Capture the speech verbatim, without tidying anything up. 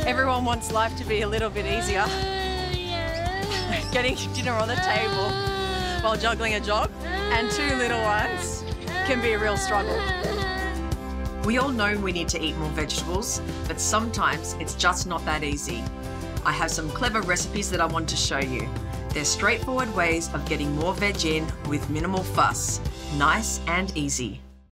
Everyone wants life to be a little bit easier. Getting dinner on the table while juggling a job and two little ones can be a real struggle. We all know we need to eat more vegetables, but sometimes it's just not that easy. I have some clever recipes that I want to show you. They're straightforward ways of getting more veg in with minimal fuss. Nice and easy.